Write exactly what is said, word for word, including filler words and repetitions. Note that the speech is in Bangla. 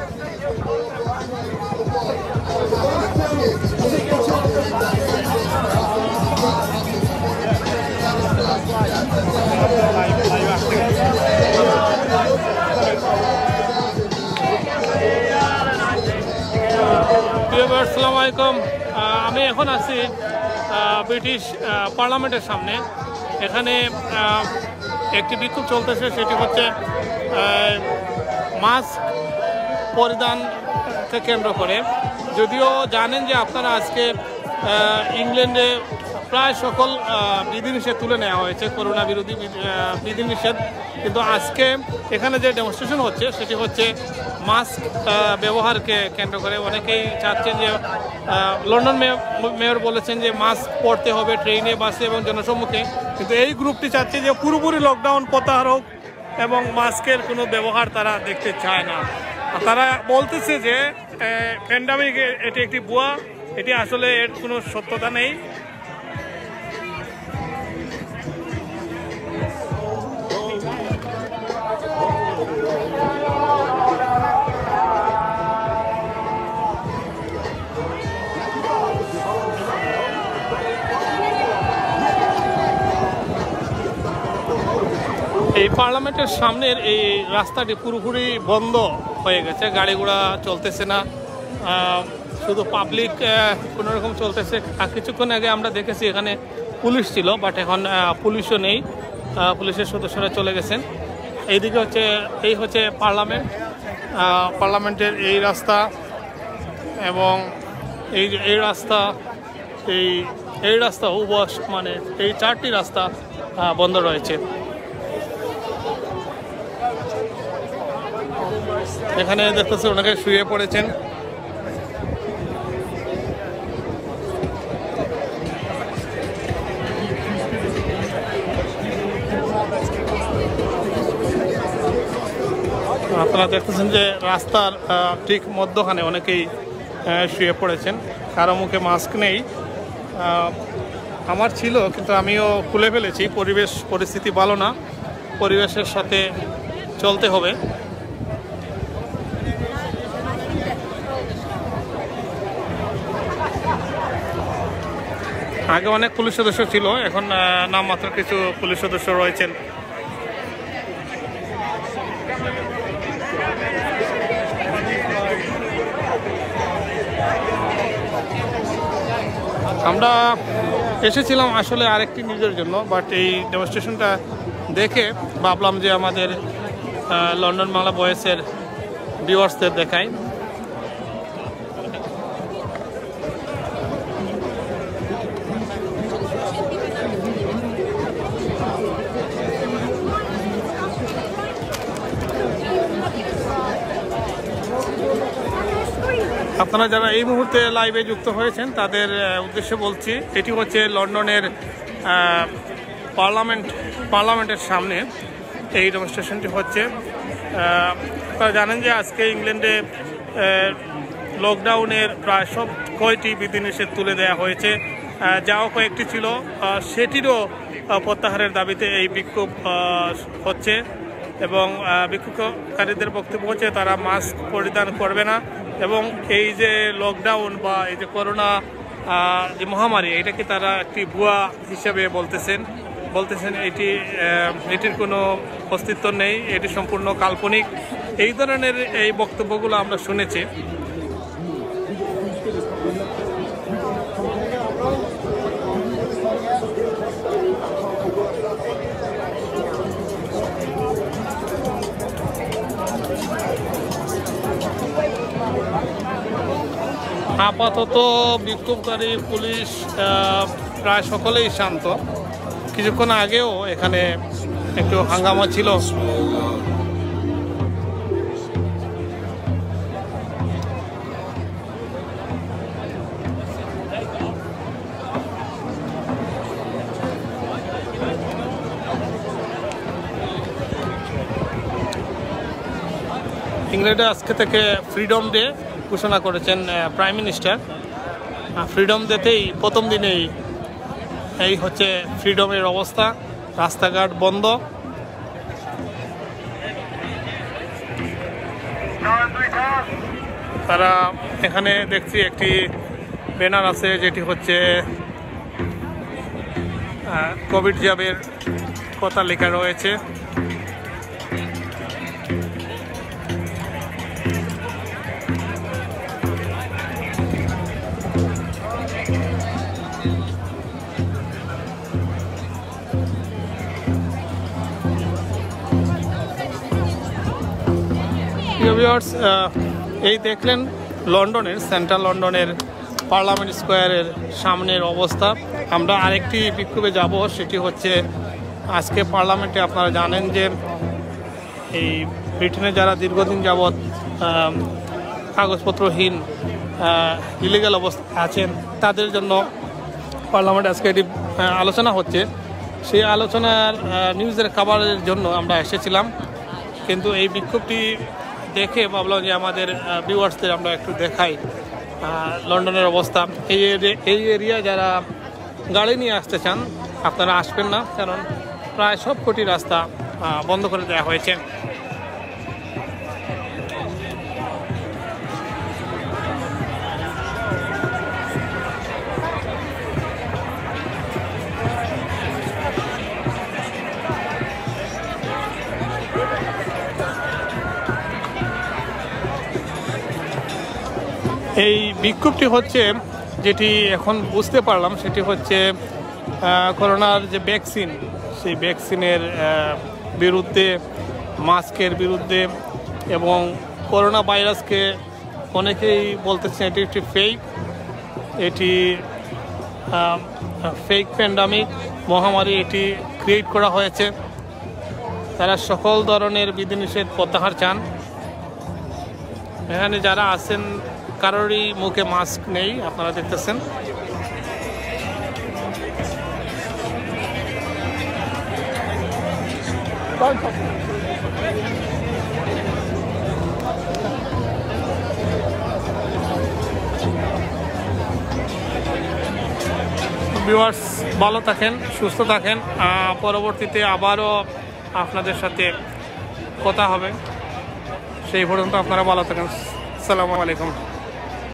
আসসালামু আলাইকুম। আমি এখন আছি ব্রিটিশ পার্লামেন্টের সামনে। এখানে একটি বিক্ষোভ চলতেছে, সেটি হচ্ছে মাস্ক পরিধানকে কেন্দ্র করে। যদিও জানেন যে আপনারা আজকে ইংল্যান্ডে প্রায় সকল বিধিনিষেধ তুলে নেওয়া হয়েছে, করোনা বিরোধী বিধিনিষেধ, কিন্তু আজকে এখানে যে ডেমনস্ট্রেশন হচ্ছে সেটি হচ্ছে মাস্ক ব্যবহারকে কেন্দ্র করে। অনেকেই চাচ্ছেন যে লন্ডন মেয়র বলেছেন যে মাস্ক পরতে হবে ট্রেনে, বাসে এবং জনসম্মুখে, কিন্তু এই গ্রুপটি চাচ্ছে যে পুরোপুরি লকডাউন প্রত্যাহার হোক এবং মাস্কের কোনো ব্যবহার তারা দেখতে চায় না। তারা বলতেছে যে প্যান্ডামিক এটি একটি ভুয়া, এটি আসলে এর কোনো সত্যতা নেই। এই পার্লামেন্টের সামনের এই রাস্তাটি পুরোপুরি বন্ধ হয়ে গেছে, গাড়ি ঘোড়া চলতেছে না, শুধু পাবলিক কোনোরকম চলতেছে। কিছুক্ষণ আগে আমরা দেখেছি এখানে পুলিশ ছিল, বাট এখন পুলিশও নেই, পুলিশের সদস্যরা চলে গেছেন। এইদিকে হচ্ছে এই হচ্ছে পার্লামেন্ট, পার্লামেন্টের এই রাস্তা এবং এই যে এই রাস্তা, এই এই রাস্তা উভয় মানে এই চারটি রাস্তা বন্ধ রয়েছে। এখানে দেখতেছি ওনাকে শুয়ে পড়েছেন। আপনারা দেখতেছেন যে রাস্তার ঠিক মধ্যখানে অনেকেই শুয়ে পড়েছেন, কারো মুখে মাস্ক নেই। আমার ছিল, কিন্তু আমিও খুলে ফেলেছি। পরিবেশ পরিস্থিতি ভালো না, পরিবেশের সাথে চলতে হবে। আগে অনেক পুলিশ সদস্য ছিল, এখন নামমাত্র কিছু পুলিশ সদস্য রয়েছেন। আমরা এসেছিলাম আসলে আরেকটি নিউজের জন্য, বাট এই ডেমনস্ট্রেশনটা দেখে ভাবলাম যে আমাদের লন্ডন বাংলা ভয়েসের ভিউয়ার্সদের দেখাই। আপনারা যারা এই মুহূর্তে লাইভে যুক্ত হয়েছেন তাদের উদ্দেশ্যে বলছি, এটি হচ্ছে লন্ডনের পার্লামেন্ট পার্লামেন্টের সামনে এই ডেমনস্ট্রেশনটি হচ্ছে। আপনারা জানেন যে আজকে ইংল্যান্ডে লকডাউনের প্রায় সব কয়টি বিধিনিষেধ তুলে দেওয়া হয়েছে, যাও কয়েকটি ছিল সেটিরও প্রত্যাহারের দাবিতে এই বিক্ষোভ হচ্ছে এবং বিক্ষোভকারীদের বক্তব্য হচ্ছে তারা মাস্ক পরিধান করবে না এবং এই যে লকডাউন বা এই যে করোনা যে মহামারী, এটাকে তারা একটি ভুয়া হিসেবে বলতেছেন বলতেছেন এটি এটির কোনো অস্তিত্ব নেই, এটি সম্পূর্ণ কাল্পনিক। এই ধরনের এই বক্তব্যগুলো আমরা শুনেছি। আপাতত বিক্ষোভকারী পুলিশ প্রায় সকলেই শান্ত। কিছুক্ষণ আগেও এখানে একটু হাঙ্গামা ছিল। ইংল্যান্ডে আজকে থেকে ফ্রিডম ডে ঘোষণা করেছেন প্রাইম মিনিস্টার। ফ্রিডম ডেতেই প্রথম দিনেই এই হচ্ছে ফ্রিডমের অবস্থা, রাস্তাঘাট বন্ধ। Nine, three, তারা এখানে দেখছি একটি ব্যানার আছে যেটি হচ্ছে কোভিড জবের কথা লেখা রয়েছে। এই দেখলেন লন্ডনের সেন্ট্রাল লন্ডনের পার্লামেন্ট স্কোয়ারের সামনের অবস্থা। আমরা আরেকটি বিক্ষোভে যাব, সেটি হচ্ছে আজকে পার্লামেন্টে আপনারা জানেন যে এই ব্রিটেনে যারা দীর্ঘদিন যাবৎ কাগজপত্রহীন ইলিগাল অবস্থা আছেন তাদের জন্য পার্লামেন্টে আজকে এটি আলোচনা হচ্ছে। সেই আলোচনার নিউজের খাবারের জন্য আমরা এসেছিলাম, কিন্তু এই বিক্ষোভটি দেখে ভাবলাম যে আমাদের ভিউয়ার্সদের আমরা একটু দেখাই লন্ডনের অবস্থা। এই এই এরিয়া যারা গাড়ি নিয়ে আসতে চান আপনারা আসবেন না, কারণ প্রায় সব কোটি রাস্তা বন্ধ করে দেওয়া হয়েছে। এই বিক্ষোভটি হচ্ছে, যেটি এখন বুঝতে পারলাম, সেটি হচ্ছে করোনার যে ভ্যাকসিন, সেই ভ্যাকসিনের বিরুদ্ধে, মাস্কের বিরুদ্ধে, এবং করোনা ভাইরাসকে অনেকেই বলতেছেন এটি একটি ফেক, এটি ফেক প্যান্ডামিক মহামারী, এটি ক্রিয়েট করা হয়েছে। তারা সকল ধরনের বিধিনিষেধ প্রত্যাহার চান। এখানে যারা আছেন কারোরই মুখে মাস্ক নেই, আপনারা দেখতেছেন। ভিউয়ার্স, ভালো থাকেন, সুস্থ থাকেন। পরবর্তীতে আবারও আপনাদের সাথে কথা হবে, সেই পর্যন্ত আপনারা ভালো থাকেন। আসসালামু আলাইকুম।